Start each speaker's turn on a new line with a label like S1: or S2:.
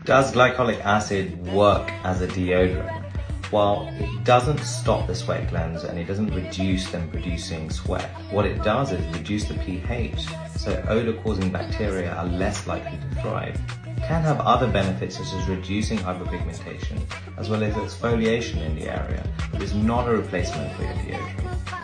S1: Does glycolic acid work as a deodorant? Well, it doesn't stop the sweat glands and it doesn't reduce them producing sweat. What it does is reduce the pH, so odor-causing bacteria are less likely to thrive. It can have other benefits such as reducing hyperpigmentation, as well as exfoliation in the area, but is not a replacement for your deodorant.